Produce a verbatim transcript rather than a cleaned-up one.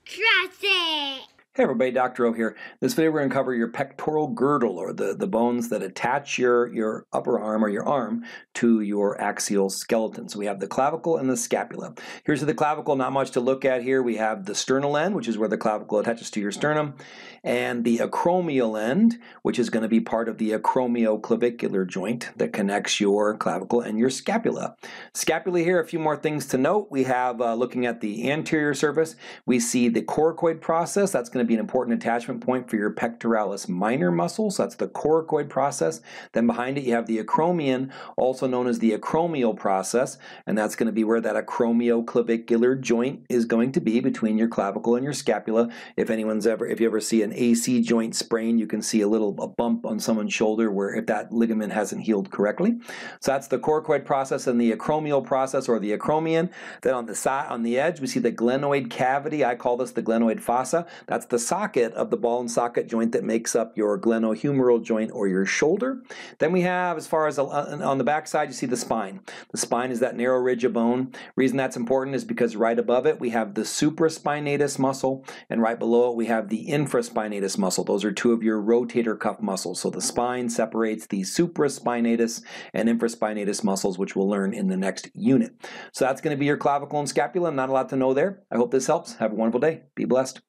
Trust it! Hey everybody, Doctor O here. This video we're going to cover your pectoral girdle, or the, the bones that attach your, your upper arm or your arm to your axial skeleton. So we have the clavicle and the scapula. Here's the clavicle, not much to look at here. We have the sternal end, which is where the clavicle attaches to your sternum, and the acromial end, which is going to be part of the acromioclavicular joint that connects your clavicle and your scapula. Scapula here, a few more things to note. We have, uh, looking at the anterior surface, we see the coracoid process. That's going to be an important attachment point for your pectoralis minor muscle. So that's the coracoid process. Then behind it you have the acromion, also known as the acromial process, and that's going to be where that acromioclavicular joint is going to be between your clavicle and your scapula. If anyone's ever, if you ever see an A C joint sprain, you can see a little a bump on someone's shoulder where if that ligament hasn't healed correctly. So that's the coracoid process and the acromial process, or the acromion. Then on the side, on the edge, we see the glenoid cavity. I call this the glenoid fossa. That's the socket of the ball and socket joint that makes up your glenohumeral joint or your shoulder. Then we have, as far as on the back side, you see the spine. The spine is that narrow ridge of bone. Reason that's important is because right above it we have the supraspinatus muscle, and right below it we have the infraspinatus muscle. Those are two of your rotator cuff muscles. So the spine separates the supraspinatus and infraspinatus muscles, which we'll learn in the next unit. So that's going to be your clavicle and scapula. Not a lot to know there. I hope this helps. Have a wonderful day. Be blessed.